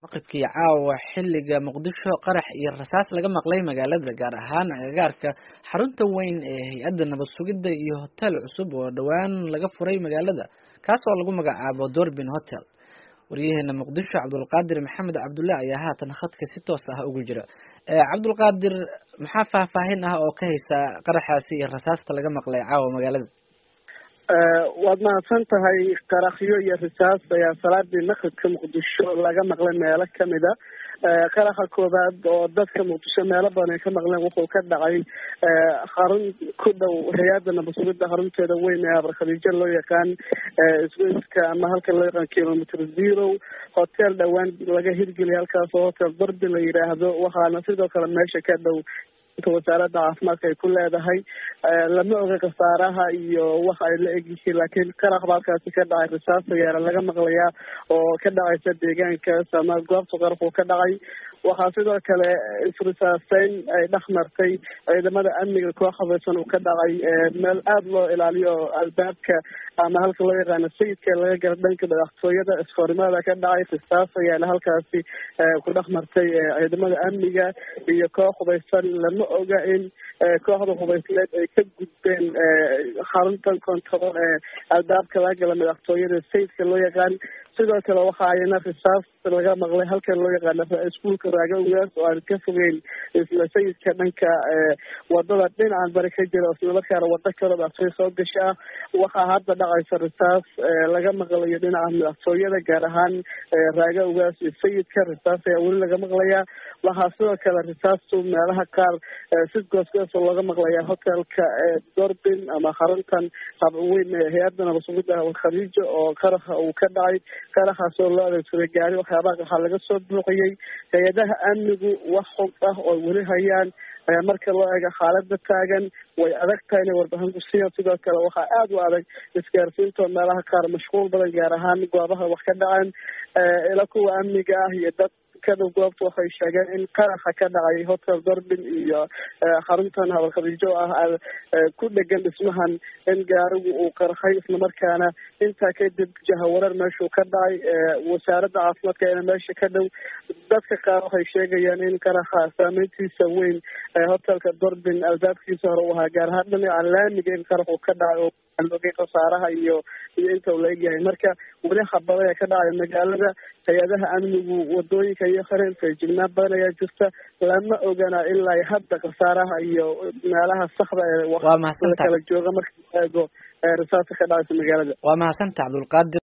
Maqribkii caawa xilliga Muqdisho qarax iyo rasaas laga maqlay magaalada gaar ahaan agagaarka xarunta weyn ee hay'adda nabad sugidda iyo hotel cusub oo dhawaan laga furay magaalada kaas oo lagu magacaabo Doorbin Hotel. Wariyaheena Muqdisho Cabdulqaadir Maxamed Cabdulle ayaa haatan khadka si toos ah ugu jira. Cabdulqaadir, maxaa faahfaahin ah oo ka haysa qaraxaasi iyo rasaasta laga maqlay caawa magaalada? waad mahadsan tahay. qaraxyo iyo risaas ayaa salaadii maqribka Muqdisho laga maqlay meelo kamid a. qaraxa koobaad oo dadka Muqdisho meelo badan ay ka maqleen wuxuu ka dhacay xarun ku dhow hay'adda nabad sugidda xarunteeda weyn ee Khadiija loo yaqaan isgoyska ama halka loo yaqaan kilometer zero hotel dhawaan laga hirgeliyay halkaas oo hotel Doorbin la yiraahdo. waxaana sidoo kale meesha ka dhow wasaaradda caafimaadka ay ku leedahay. lama oga khasaaraha iyo waxa ay la egyihiin, laakiin qarax baa halkaasi ka dhacay. risaas ayaana laga maqlayaa oo ka dhacaysa deegaankaas ama goobta qaraxu ka dhacay. waxaa sidoo kale isrisaaseyn ay dhex martay ciidamada amniga koox habaysan uu ka dhacay meel aada loo ilaaliyo albaabka ama halka loo yaqaano sayidka laga gala dhanka madaxtooyada. iskoorimaada ka dhacay. risaas ayaana halkaasi ku dhex martay ciidamada amniga iyo koox hubaysan. lama oga in kooxda hubaysneed ay ka gudbeen xaruntan kontarool ee albaabka laga gala madaxtooyada sayidka loo yaqaan. sidoo kale waxa ayna risaas laga maqlay halkan loo yaqaano iskuulka Raaga Ugaas oo aan ka fogeyn isla sayidka dhanka wadada dhinacan bari ka jira isla markaana wada kale oo soo gasha. waxaa hadda dhacaysa risaas laga maqlayo dhinaca madaxtooyada gaar ahaan Raaga Ugaas iyo sayidka. risaas ayaa weli laga maqlayaa. waxaa sidoo kale risaastu meelaha qaar si goos looga maqlayaa hotelka Doorbin ama xaruntan weyn ee hay'adda nabad sugidda Khadiija oo qaraxa uu ka dhacay. qaraxaas oo loo adeegsaday gaari waxyaabaha waxaa laga soo buuxiyey. hay-adaha amnigu wax xog ah oo weli hayaan marka loo eego xaalada taagan way adag tahay inay warbixin ku siiyaan. sidoo kale waxaa aada u adag isgaarsiinta meelaha qaar mashquul badan gaar ahaan goobaha wax ka dhacaan. ila kuwa amniga ah iyo dad kadhow goobta waxay sheegeen in qaraxa ka dhacay hotel Doorbin iyo xaruntan Khadiija oo ah ku dhegan dhismahan in gaarigu uu qarxay islamarkaana intaa kadib jahawarar meeshuu ka dhacay. wasaaradda caafimaadka ina meesha ka dhow. dadka qaar waxay sheegayaan in qaraxa saameyntiisa weyn hotelka Doorbin albaabkiisa hore u ahaa gaar ahaan dhinaca laamiga in qaraxu ka dhacay oo aan ogay khasaaraha iyo inta uu la egyahay. marka weli xabado ayaa ka dhacay magaalada. hay-adaha amnigu wadooyinka iyo xireen feejignaan badan ayaa jirta. lama ogana ilaa hadda khasaaraha iyo meelaha saxda ee wax kala jooga marka la eego risaasta ka dhacaysa magaalada. waa mahadsantahay Cabdulqaadir.